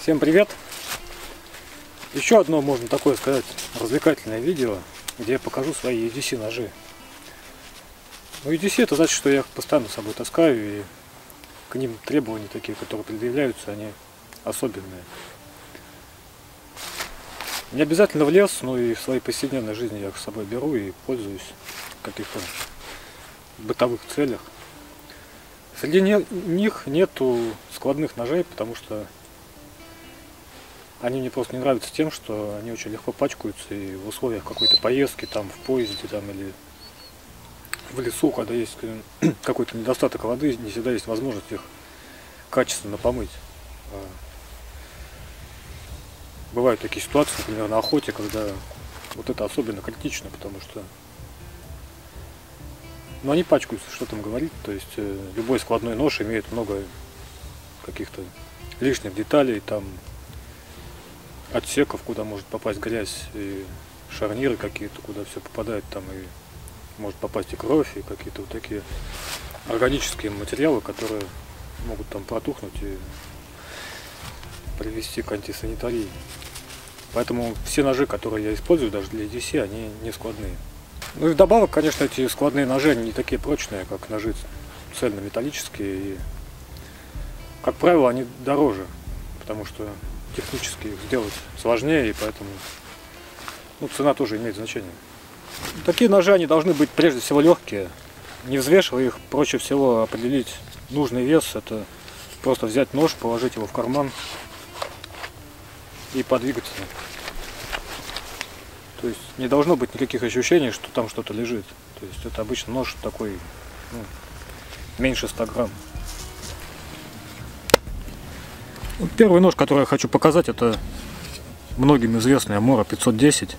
Всем привет! Еще одно, можно такое сказать, развлекательное видео, где я покажу свои EDC ножи. Ну, EDC это значит, что я их постоянно с собой таскаю, и к ним требования такие, которые предъявляются, они особенные. Не обязательно в лес, но и в своей повседневной жизни я их с собой беру и пользуюсь в каких-то бытовых целях. Среди них нету складных ножей, потому что они мне просто не нравятся тем, что они очень легко пачкаются, и в условиях какой-то поездки, там, в поезде, там, или в лесу, когда есть какой-то недостаток воды, не всегда есть возможность их качественно помыть. Бывают такие ситуации, например, на охоте, когда вот это особенно критично, потому что они пачкаются, что там говорить. То есть любой складной нож имеет много каких-то лишних деталей, там отсеков, куда может попасть грязь, и шарниры какие-то, куда все попадает, там и может попасть и кровь, и какие-то вот такие органические материалы, которые могут там протухнуть и привести к антисанитарии. Поэтому все ножи, которые я использую, даже для EDC, они не складные. Ну и вдобавок, конечно, эти складные ножи, они не такие прочные, как ножи цельнометаллические, и, как правило, они дороже, потому что технически их сделать сложнее, и поэтому цена тоже имеет значение. Такие ножи, они должны быть прежде всего легкие. Не взвешивая их, проще всего определить нужный вес. Это просто взять нож, положить его в карман и подвигаться. То есть не должно быть никаких ощущений, что там что-то лежит. То есть это обычно нож такой, меньше 100 грамм. Первый нож, который я хочу показать, это многим известный Амора 510.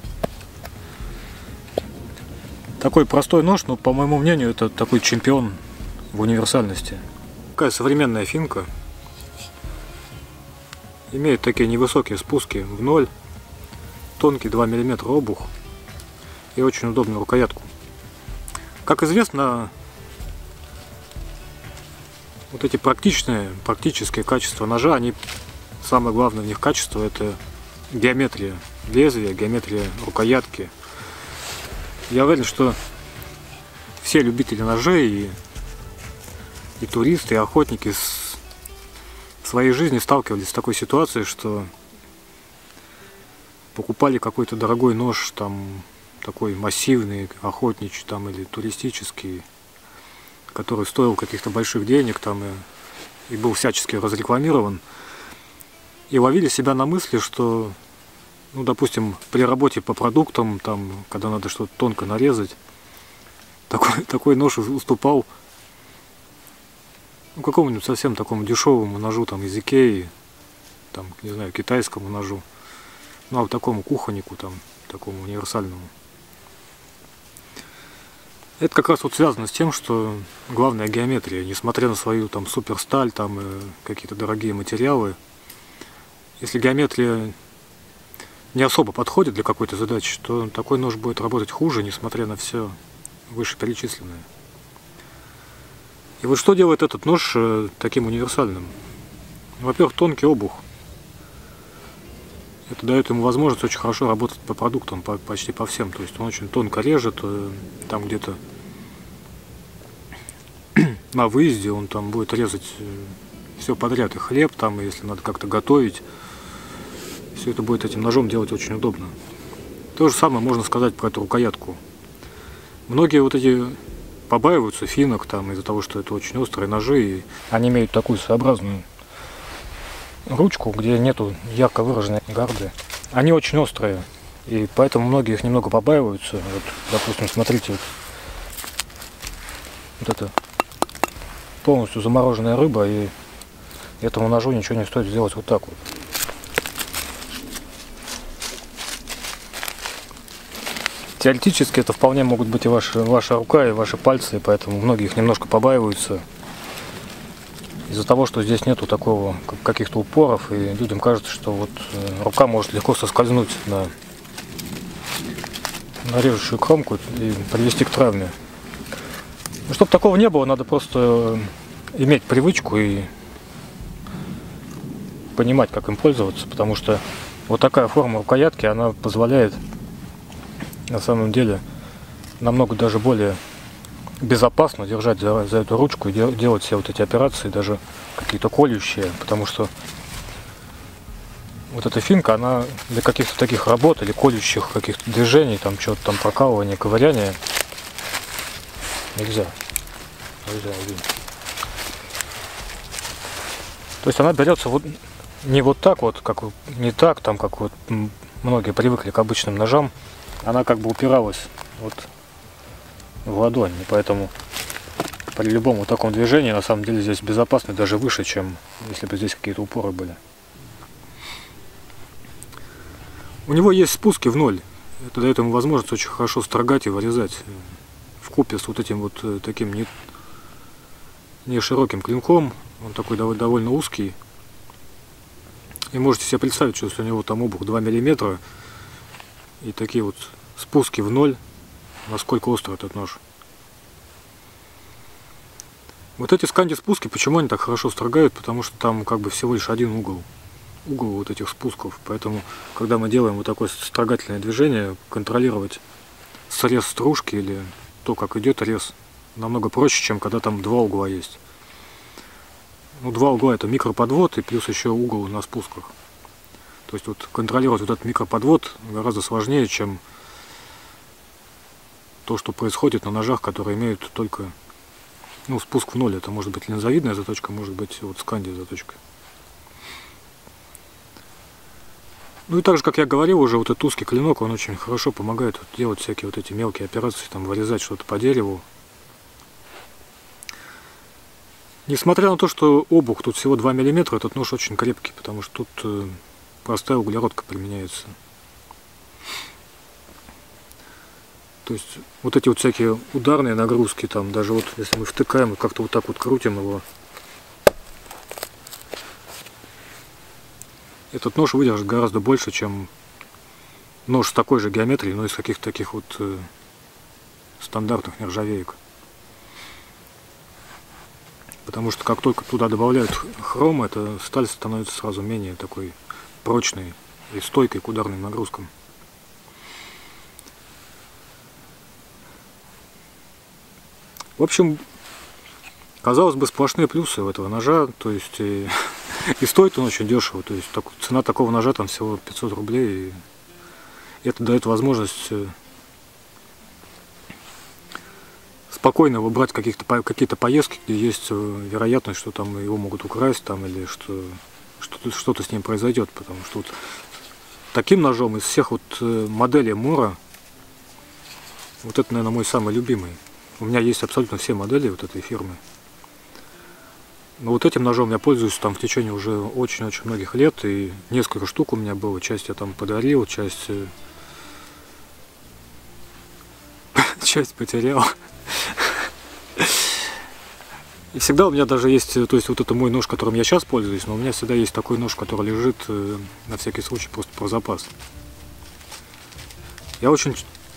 Такой простой нож, но по моему мнению, это такой чемпион в универсальности. Такая современная финка. Имеет такие невысокие спуски в ноль, тонкий 2 мм обух и очень удобную рукоятку. Как известно, вот эти практические качества ножа, самое главное в них качество — это геометрия лезвия, геометрия рукоятки. Я уверен, что все любители ножей и туристы, и охотники в своей жизни сталкивались с такой ситуацией, что покупали какой-то дорогой нож, там такой массивный, охотничий там или туристический, который стоил каких-то больших денег там и был всячески разрекламирован, и ловили себя на мысли, что, допустим, при работе по продуктам, там, когда надо что-то тонко нарезать, такой нож уступал какому-нибудь совсем такому дешевому ножу там из Икеи, там, не знаю, китайскому ножу, а вот такому кухоннику, там, такому универсальному. Это как раз вот связано с тем, что главная геометрия, несмотря на свою там суперсталь, там какие-то дорогие материалы, если геометрия не особо подходит для какой-то задачи, то такой нож будет работать хуже, несмотря на все вышеперечисленное. И вот что делает этот нож таким универсальным? Во-первых, тонкий обух. Это дает ему возможность очень хорошо работать по продуктам, почти по всем. То есть он очень тонко режет, там где-то на выезде он там будет резать все подряд, и хлеб там, и если надо как-то готовить, все это будет этим ножом делать очень удобно. То же самое можно сказать про эту рукоятку. Многие вот эти побаиваются финок там из-за того, что это очень острые ножи, и они имеют такую своеобразную ручку, где нету ярко выраженной гарды. Они очень острые, и поэтому многие их немного побаиваются. Вот, допустим, смотрите, вот это полностью замороженная рыба, и этому ножу ничего не стоит сделать вот так вот. Теоретически это вполне могут быть и ваша рука, и ваши пальцы, и поэтому многие их немножко побаиваются из-за того, что здесь нету такого каких-то упоров, и людям кажется, что вот рука может легко соскользнуть на режущую кромку и привести к травме. Но чтобы такого не было, надо просто иметь привычку и понимать, как им пользоваться, потому что вот такая форма рукоятки, она позволяет на самом деле намного даже более безопасно держать за эту ручку и делать все вот эти операции, даже какие-то колющие, потому что вот эта финка, она для каких-то таких работ или колющих каких-то движений, там что-то там прокалывания, ковыряния нельзя. То есть она берется вот не вот так вот, как не так, там как вот многие привыкли к обычным ножам, она как бы упиралась вот в ладонь, и поэтому при любом вот таком движении на самом деле здесь безопасно, даже выше, чем если бы здесь какие-то упоры были. У него есть спуски в ноль. Это дает ему возможность очень хорошо строгать и вырезать вкупе с вот этим вот таким не широким клинком. Он такой довольно узкий. И можете себе представить, что если у него там обух 2 мм и такие вот спуски в ноль, насколько острый этот нож. Вот эти сканди спуски, почему они так хорошо строгают? Потому что там как бы всего лишь один угол вот этих спусков. Поэтому, когда мы делаем вот такое строгательное движение, контролировать срез стружки или то, как идет рез, намного проще, чем когда там два угла есть. Ну, два угла — это микроподвод и плюс еще угол на спусках. То есть вот контролировать вот этот микроподвод гораздо сложнее, чем то, что происходит на ножах, которые имеют только спуск в ноль. Это может быть линзовидная заточка, может быть вот сканди заточка. Ну и так же, как я говорил уже, вот этот узкий клинок, он очень хорошо помогает вот делать всякие вот эти мелкие операции, там вырезать что-то по дереву. Несмотря на то, что обух тут всего 2 мм, этот нож очень крепкий, потому что тут простая углеродка применяется. То есть вот эти вот всякие ударные нагрузки, там даже вот если мы втыкаем, как-то вот так вот крутим его, этот нож выдержит гораздо больше, чем нож с такой же геометрией, но из каких-то таких вот стандартных нержавеек. Потому что как только туда добавляют хром, эта сталь становится сразу менее такой прочной и стойкой к ударным нагрузкам. В общем, казалось бы, сплошные плюсы у этого ножа, то есть и стоит он очень дешево, то есть цена такого ножа там всего 500 рублей, и это дает возможность спокойно выбрать какие-то поездки, где есть вероятность, что там его могут украсть, там, или что что-то с ним произойдет, потому что вот таким ножом из всех вот моделей Мора, вот это, наверное, мой самый любимый. У меня есть абсолютно все модели вот этой фирмы. Но вот этим ножом я пользуюсь там в течение уже очень-очень многих лет, и несколько штук у меня было, часть я там подарил, часть потерял. И всегда у меня даже есть, то есть вот это мой нож, которым я сейчас пользуюсь, но у меня всегда есть такой нож, который лежит на всякий случай просто про запас. Я очень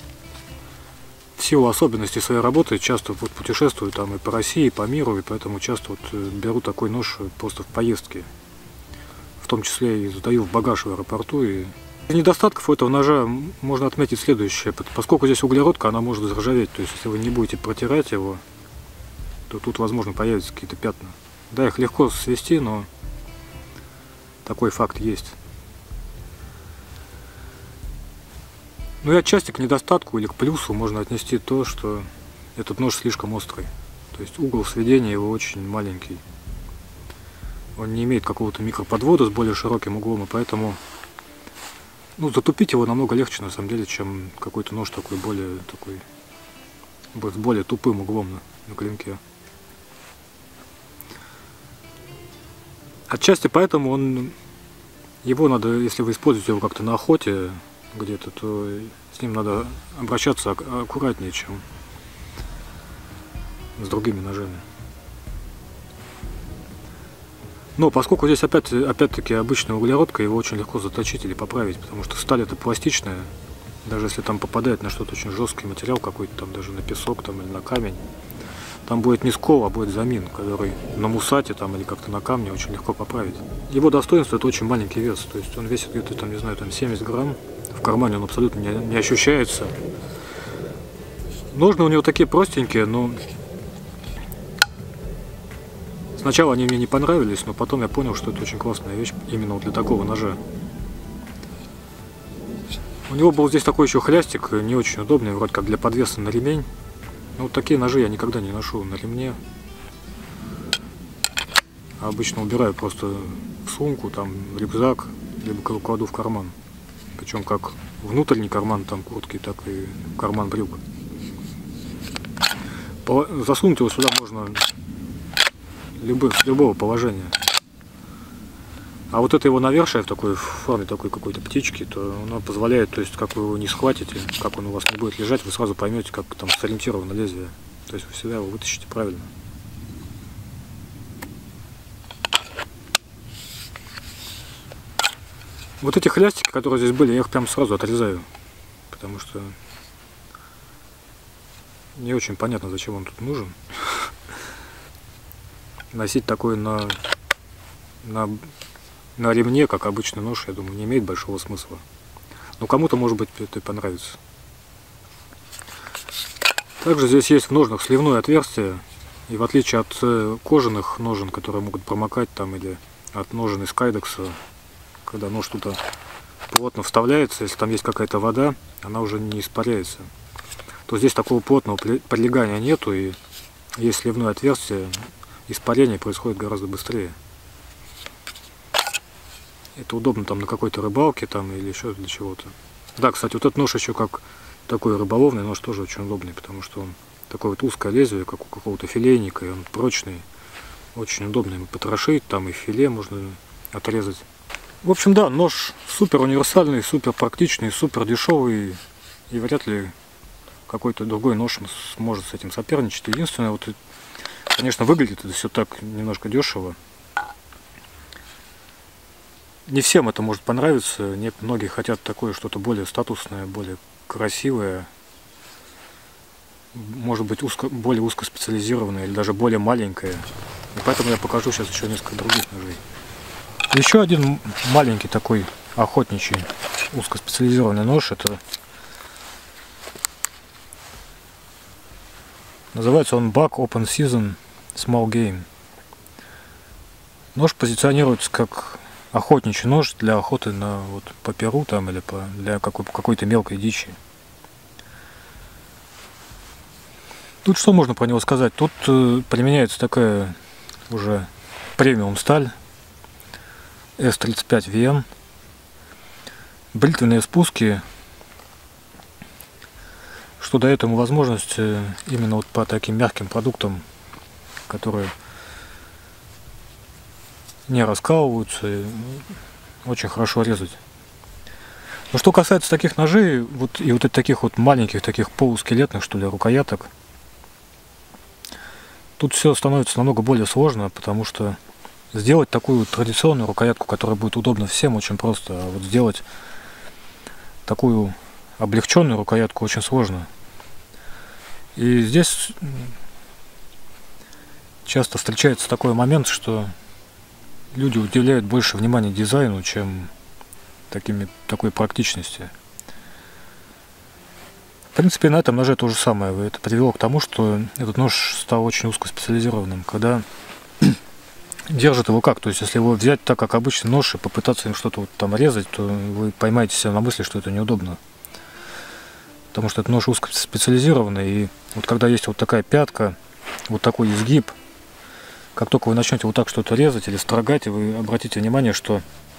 в силу особенностей своей работы часто вот путешествую там и по России, и по миру, и поэтому часто вот беру такой нож просто в поездке. В том числе и сдаю в багаж в аэропорту. И из недостатков у этого ножа можно отметить следующее. Поскольку здесь углеродка, она может заржаветь. То есть если вы не будете протирать его, то тут, возможно, появятся какие-то пятна. Да, их легко свести, но такой факт есть. Ну и отчасти к недостатку или к плюсу можно отнести то, что этот нож слишком острый. То есть угол сведения его очень маленький. Он не имеет какого-то микроподвода с более широким углом, и поэтому затупить его намного легче на самом деле, чем какой-то нож такой с более тупым углом на клинке. Отчасти поэтому его надо, если вы используете его как-то на охоте где-то, то с ним надо обращаться аккуратнее, чем с другими ножами. Но поскольку здесь опять-таки обычная углеродка, его очень легко заточить или поправить, потому что сталь это пластичная, даже если там попадает на что-то очень жесткий материал какой-то, там даже на песок там, или на камень, там будет не скол, а будет замин, который на мусате там или как-то на камне очень легко поправить. Его достоинство — это очень маленький вес, то есть он весит где-то там, не знаю, там 70 грамм, в кармане он абсолютно не ощущается. Ножны у него такие простенькие, но сначала они мне не понравились, но потом я понял, что это очень классная вещь именно для такого ножа. У него был здесь такой еще хлястик, не очень удобный, вроде как для подвеса на ремень. Но вот такие ножи я никогда не ношу на ремне. А обычно убираю просто в сумку, там, в рюкзак, либо кладу в карман. Причем как внутренний карман там куртки, так и карман брюк. Засунуть его сюда можно с любого положения. А вот это его навершие в такой форме такой какой-то птички, то оно позволяет, то есть как вы его не схватите, как он у вас не будет лежать, вы сразу поймете, как там сориентировано лезвие. То есть вы всегда его вытащите правильно. Вот эти хлястики, которые здесь были, я их прям сразу отрезаю, потому что не очень понятно, зачем он тут нужен. Носить такой на ремне, как обычный нож, я думаю, не имеет большого смысла. Но кому-то, может быть, это и понравится. Также здесь есть в ножнах сливное отверстие. И в отличие от кожаных ножен, которые могут промокать там, или от ножен из кайдекса, когда нож туда плотно вставляется, если там есть какая-то вода, она уже не испаряется. То здесь такого плотного прилегания нету, и есть сливное отверстие, испарение происходит гораздо быстрее. Это удобно там на какой-то рыбалке там или еще для чего-то. Да, кстати, вот этот нож еще как такой рыболовный нож тоже очень удобный, потому что он такое вот узкое лезвие, как у какого-то филейника, и он прочный, очень удобный ему потрошить, там и филе можно отрезать. В общем, да, нож супер универсальный, супер практичный, супер дешевый, и вряд ли какой-то другой нож сможет с этим соперничать. Единственное, вот, конечно, выглядит это все так немножко дешево. Не всем это может понравиться, многие хотят такое что-то более статусное, более красивое, может быть более узкоспециализированное или даже более маленькое. И поэтому я покажу сейчас еще несколько других ножей. Еще один маленький такой охотничий узкоспециализированный нож, это называется он Buck Open Season Small Game. Нож позиционируется как охотничий нож для охоты по перу там, или для какой-то мелкой дичи. Тут что можно про него сказать? Тут применяется такая уже премиум сталь S35VN, бритвенные спуски, что дает ему возможность именно вот по таким мягким продуктам, которые не раскалываются, и очень хорошо резать. Но что касается таких ножей, вот таких вот маленьких, таких полускелетных, что ли, рукояток, тут все становится намного более сложно, потому что сделать такую традиционную рукоятку, которая будет удобна всем, очень просто, а вот сделать такую облегченную рукоятку очень сложно. И здесь часто встречается такой момент, что люди уделяют больше внимания дизайну, чем такой практичности. В принципе, на этом ноже то же самое. Это привело к тому, что этот нож стал очень узкоспециализированным. Когда держит его как? То есть, если его взять так, как обычный нож, и попытаться им что-то вот там резать, то вы поймаете себя на мысли, что это неудобно. Потому что это нож узкоспециализированный, и вот когда есть вот такая пятка, вот такой изгиб, как только вы начнете вот так что-то резать или строгать, вы обратите внимание, что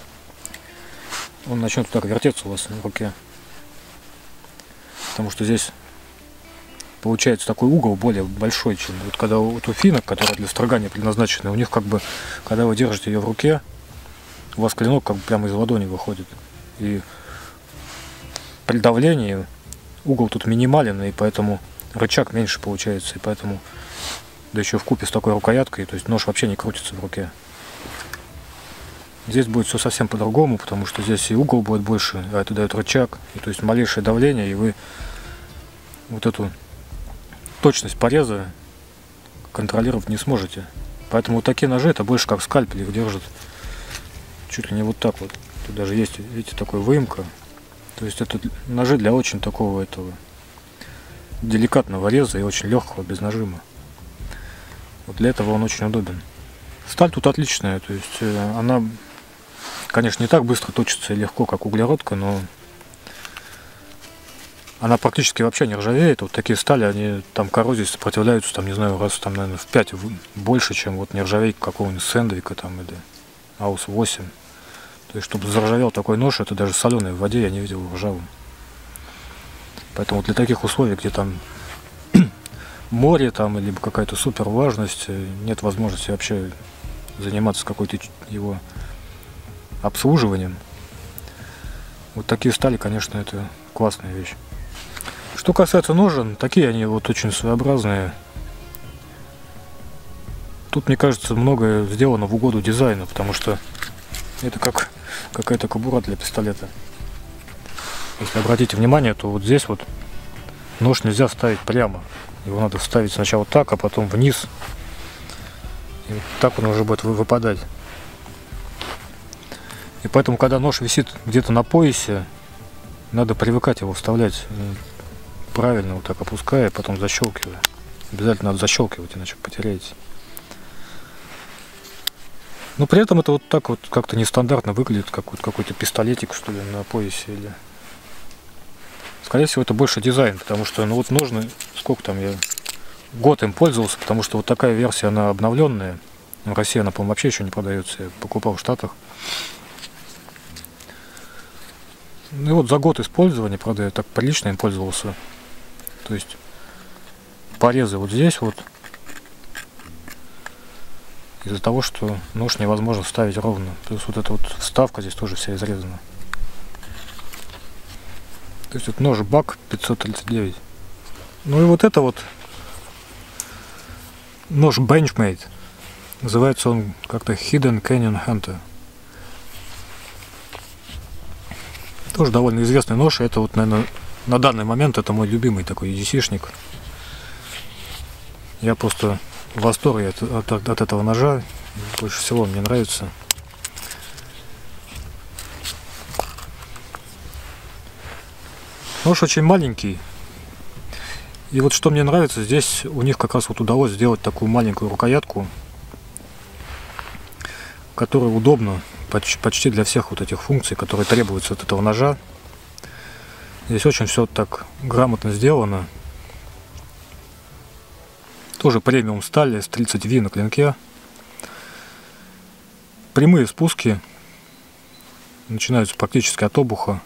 он начнет вот так вертеться у вас в руке. Потому что здесь получается такой угол более большой, чем вот когда у финок, которые для строгания предназначены, у них как бы, когда вы держите ее в руке, у вас клинок как бы прямо из ладони выходит. И при давлении угол тут минимален, и поэтому рычаг меньше получается, и поэтому, да еще вкупе с такой рукояткой, то есть нож вообще не крутится в руке. Здесь будет все совсем по-другому, потому что здесь и угол будет больше, а это дает рычаг, и то есть малейшее давление, и вы вот эту точность пореза контролировать не сможете. Поэтому вот такие ножи, это больше как скальпель, их держат чуть ли не вот так вот. Тут даже есть, видите, такая выемка. То есть это ножи для очень такого этого деликатного реза и очень легкого, без нажима. Вот для этого он очень удобен. Сталь тут отличная, то есть она, конечно, не так быстро точится и легко, как углеродка, но она практически вообще не ржавеет. Вот такие стали, они там коррозии сопротивляются, там, не знаю, раз там, наверное, в 5 больше, чем вот нержавейка какого-нибудь Сэндвика там или АУС-8. То есть, чтобы заржавел такой нож, это даже соленой в воде я не видел ржавым. Поэтому для таких условий, где там море там, либо какая-то супер влажность, нет возможности вообще заниматься какой-то его обслуживанием. Вот такие стали, конечно, это классная вещь. Что касается ножен, такие они вот очень своеобразные. Тут, мне кажется, многое сделано в угоду дизайну, потому что это как какая-то кобура для пистолета. Если обратите внимание, то вот здесь вот нож нельзя ставить прямо. Его надо ставить сначала так, а потом вниз. И вот так он уже будет выпадать. И поэтому, когда нож висит где-то на поясе, надо привыкать его вставлять правильно, вот так опуская, потом защелкивая. Обязательно надо защелкивать, иначе потеряете. Но при этом это вот так вот как-то нестандартно выглядит, как вот какой-то пистолетик, что ли, на поясе. Или... Скорее всего, это больше дизайн, потому что, ну вот ножны, сколько там я год им пользовался, потому что вот такая версия, она обновленная. В России она, по-моему, вообще еще не продается, я покупал в Штатах. Ну и вот за год использования, правда, я так прилично им пользовался. То есть порезы вот здесь вот. Из-за того, что нож невозможно ставить ровно. Плюс вот эта вот вставка здесь тоже вся изрезана. То есть вот нож БАК 539. Ну и вот это вот нож Benchmade. Называется он как-то Hidden Canyon Hunter. Тоже довольно известный нож. Это вот, наверное, на данный момент это мой любимый такой EDC-шник. Я просто в восторге от этого ножа. Больше всего мне нравится. Нож очень маленький. И вот что мне нравится, здесь у них как раз вот удалось сделать такую маленькую рукоятку, которая удобна почти для всех вот этих функций, которые требуются от этого ножа. Здесь очень все так грамотно сделано. Тоже премиум стали, S30V на клинке. Прямые спуски начинаются практически от обуха.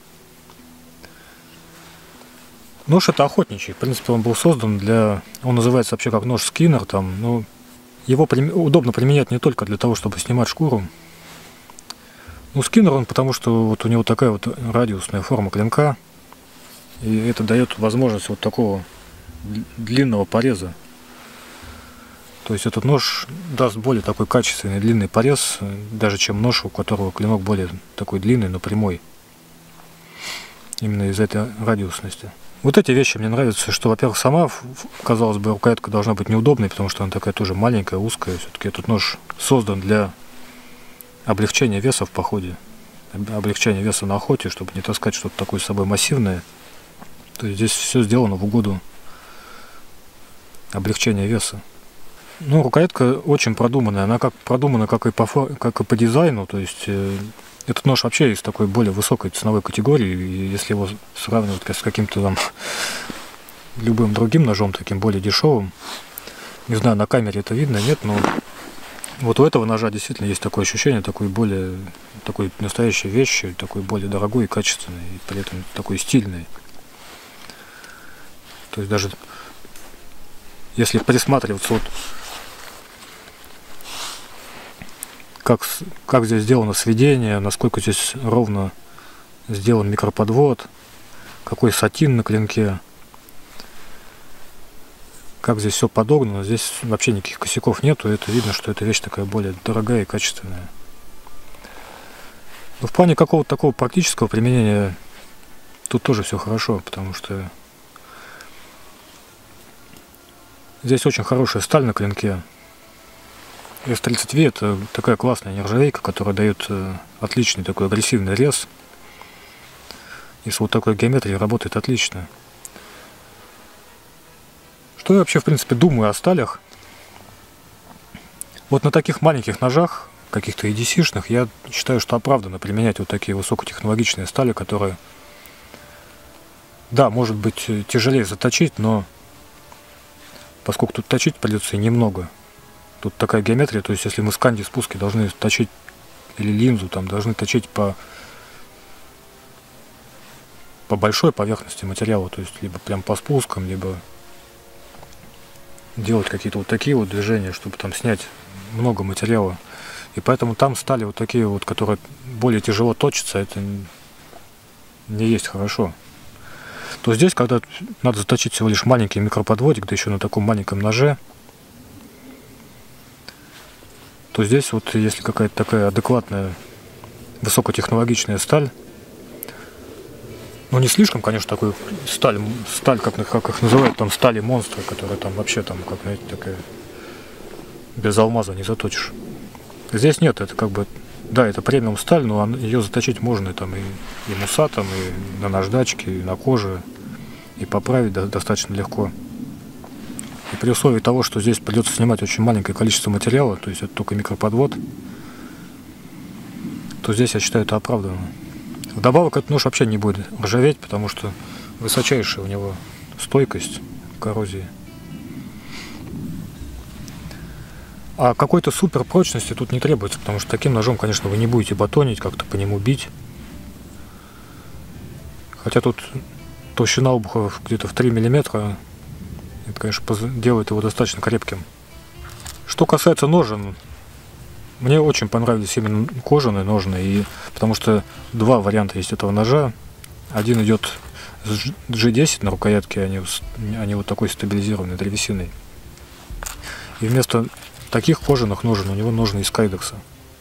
Нож это охотничий. В принципе, он был создан для... Он называется вообще как нож Скиннер. Там, но его удобно применять не только для того, чтобы снимать шкуру. Ну, Скиннер он потому, что вот у него такая вот радиусная форма клинка. И это дает возможность вот такого длинного пореза. То есть этот нож даст более такой качественный длинный порез, даже чем нож, у которого клинок более такой длинный, но прямой. Именно из-за этой радиусности. Вот эти вещи мне нравятся, что, во-первых, сама, казалось бы, рукоятка должна быть неудобной, потому что она такая тоже маленькая, узкая. Все-таки этот нож создан для облегчения веса в походе, облегчения веса на охоте, чтобы не таскать что-то такое с собой массивное. То есть здесь все сделано в угоду облегчения веса. Ну, рукоятка очень продуманная, она продумана как и по дизайну, то есть этот нож вообще из такой более высокой ценовой категории, и если его сравнивать с каким-то там любым другим ножом, таким более дешевым, не знаю, на камере это видно, нет, но вот у этого ножа действительно есть такое ощущение, такой настоящей вещи, такой более дорогой и качественный, и при этом такой стильный. То есть даже если присматриваться вот как здесь сделано сведение, насколько здесь ровно сделан микроподвод, какой сатин на клинке, как здесь все подогнано, здесь вообще никаких косяков нету, это видно, что эта вещь такая более дорогая и качественная. Но в плане какого-то такого практического применения тут тоже все хорошо, потому что Здесь очень хорошая сталь на клинке. S30V это такая классная нержавейка, которая дает отличный такой агрессивный рез. И с вот такой геометрией работает отлично. Что я вообще в принципе думаю о сталях? Вот на таких маленьких ножах, каких-то EDC-шных, я считаю, что оправданно применять вот такие высокотехнологичные стали, которые, да, может быть тяжелее заточить, но поскольку тут точить придется и немного. Тут такая геометрия, то есть если мы сканди спуски должны точить, или линзу там должны точить по большой поверхности материала, то есть либо прям по спускам, либо делать какие-то вот такие вот движения, чтобы там снять много материала. И поэтому там стали вот такие вот, которые более тяжело точатся, это не есть хорошо. То здесь, когда надо заточить всего лишь маленький микроподводик, да еще на таком маленьком ноже, то здесь вот если какая-то такая адекватная высокотехнологичная сталь, ну не слишком, конечно, такой сталь как их называют, там стали монстры, которые там вообще там, как, знаете, такая, без алмаза не заточишь. Здесь нет, это как бы, да, это премиум сталь, но ее заточить можно там и мусатом, и на наждачке, и на коже, и поправить достаточно легко. И при условии того, что здесь придется снимать очень маленькое количество материала, то есть это только микроподвод, то здесь я считаю это оправданно. Вдобавок этот нож вообще не будет ржаветь, потому что высочайшая у него стойкость к коррозии. А какой-то супер прочности тут не требуется, потому что таким ножом, конечно, вы не будете батонить, как-то по нему бить. Хотя тут толщина обуха где-то в 3 мм. Это, конечно, делает его достаточно крепким. Что касается ножен, мне очень понравились именно кожаные ножны, потому что два варианта есть этого ножа. Один идет с G10 на рукоятке, они вот такой стабилизированной древесиной. И вместо таких кожаных ножен у него ножны из кайдекса.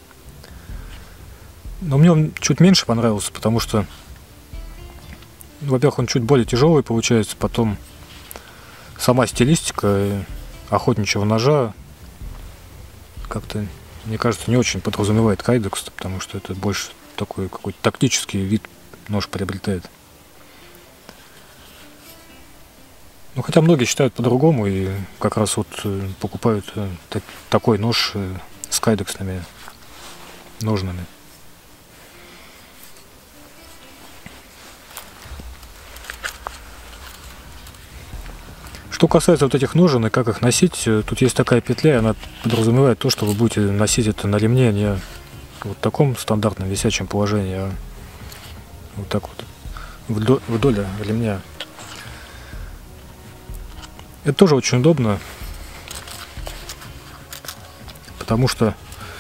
Но мне он чуть меньше понравился, потому что, во-первых, он чуть более тяжелый получается, потом сама стилистика охотничьего ножа как-то, мне кажется, не очень подразумевает кайдекс, потому что это больше такой какой-то тактический вид нож приобретает. Ну, хотя многие считают по-другому и как раз вот покупают такой нож с кайдексными ножнами. Что касается вот этих ножен и как их носить, тут есть такая петля, и она подразумевает то, что вы будете носить это на ремне, не вот в таком стандартном висячем положении, а вот так вот вдоль ремня. Это тоже очень удобно, потому что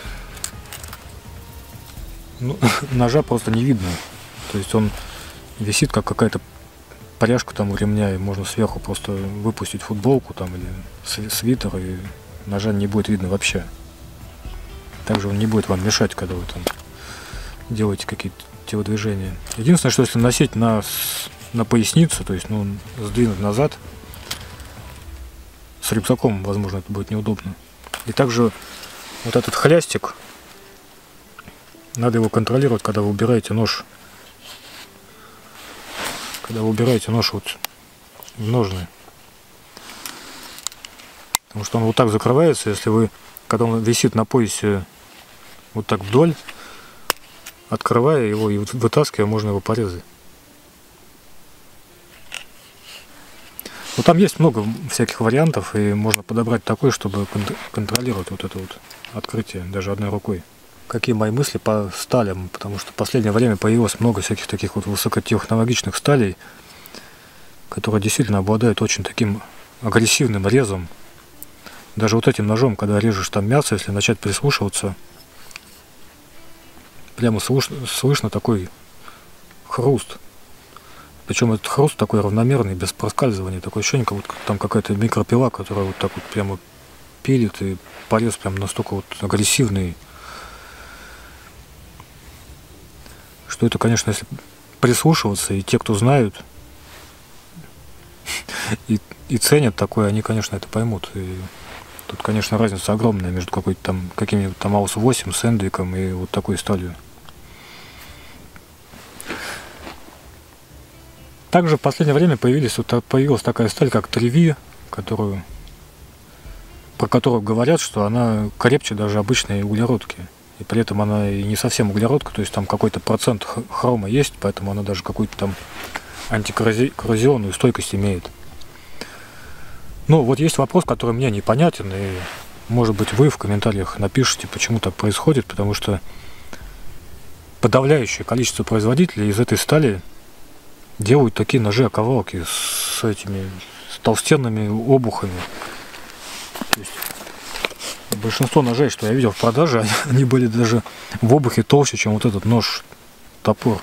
ножа просто не видно. То есть он висит как какая-то пряжка там у ремня, и можно сверху просто выпустить футболку там или свитер, и ножа не будет видно вообще. Также он не будет вам мешать, когда вы там делаете какие-то телодвижения. Единственное, что если носить на поясницу, то есть сдвинуть назад, с рюкзаком, возможно, это будет неудобно. И также вот этот хлястик, надо его контролировать, когда вы убираете нож. Когда вы убираете нож вот в ножны. Потому что он вот так закрывается, если вы, когда он висит на поясе вот так вдоль, открывая его и вытаскивая, можно его порезать. Но там есть много всяких вариантов, и можно подобрать такой, чтобы контролировать вот это вот открытие даже одной рукой. Какие мои мысли по сталям, потому что в последнее время появилось много всяких таких вот высокотехнологичных сталей, которые действительно обладают очень таким агрессивным резом. Даже вот этим ножом, когда режешь там мясо, если начать прислушиваться, прямо слышно такой хруст. Причем этот хруст такой равномерный, без проскальзывания. Такое ощущение, как будто там какая-то микропила, которая вот так вот прямо пилит, и порез прям настолько вот агрессивный, что это, конечно, если прислушиваться, и те, кто знают, и и ценят такое, они, конечно, это поймут. И тут, конечно, разница огромная между какой-то там, каким-нибудь там Аус 8 с Эндвиком и вот такой сталью. Также в последнее время появилась такая сталь, как Треви, про которую говорят, что она крепче даже обычной углеродки. И при этом она и не совсем углеродка, то есть там какой-то процент хрома есть, поэтому она даже какую-то там антикоррозионную стойкость имеет. Ну, вот есть вопрос, который мне непонятен, и, может быть, вы в комментариях напишите, почему так происходит, потому что подавляющее количество производителей из этой стали делают такие ножи-оковалки с толстенными обухами. То есть большинство ножей, что я видел в продаже, они были даже в обухе толще, чем вот этот нож-топор.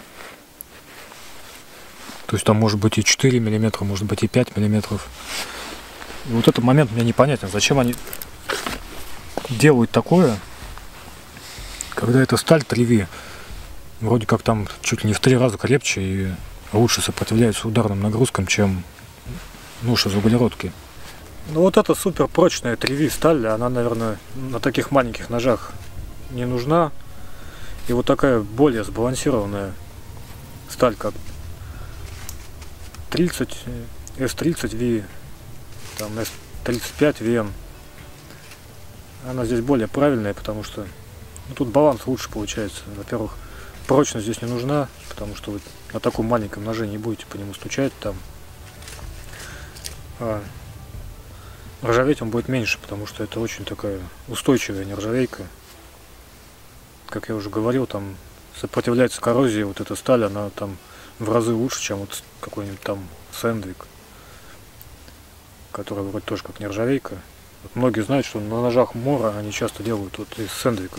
То есть там может быть и 4 мм, может быть и 5 мм. И вот этот момент мне непонятен, зачем они делают такое, когда эта сталь Треви вроде как там чуть ли не в 3 раза крепче и лучше сопротивляется ударным нагрузкам, чем нож из углеродки. Ну вот эта супер прочная Треви сталь, она, наверное, на таких маленьких ножах не нужна. И вот такая более сбалансированная сталь, как S30V, там S35VM, она здесь более правильная, потому что тут баланс лучше получается. Во-первых, прочность здесь не нужна, потому что вы на таком маленьком ноже не будете по нему стучать там. Ржаветь он будет меньше, потому что это очень такая устойчивая нержавейка. Как я уже говорил, там сопротивляется коррозии, вот эта сталь, она там в разы лучше, чем вот какой-нибудь там Сэндвик, который вроде тоже как нержавейка. Вот многие знают, что на ножах Мора они часто делают вот из Сэндвика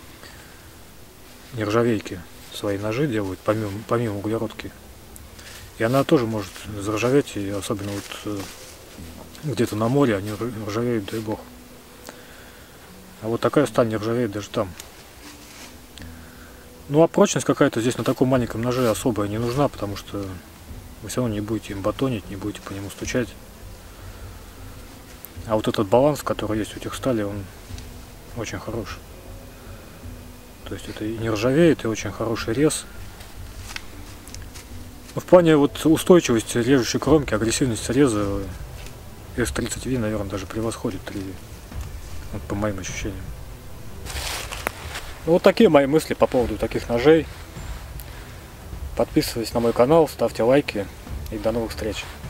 нержавейки. Свои ножи делают, помимо углеродки. И она тоже может заржаветь, и особенно вот где-то на море они ржавеют, дай бог. А вот такая сталь не ржавеет даже там. Ну а прочность какая-то здесь на таком маленьком ноже особая не нужна, потому что вы все равно не будете им батонить, не будете по нему стучать. А вот этот баланс, который есть у этих сталей, он очень хороший. То есть это и не ржавеет, и очень хороший рез. Но в плане вот устойчивости режущей кромки, агрессивности реза S30V, наверное, даже превосходит Треви. Вот по моим ощущениям. Ну, вот такие мои мысли по поводу таких ножей. Подписывайтесь на мой канал, ставьте лайки и до новых встреч.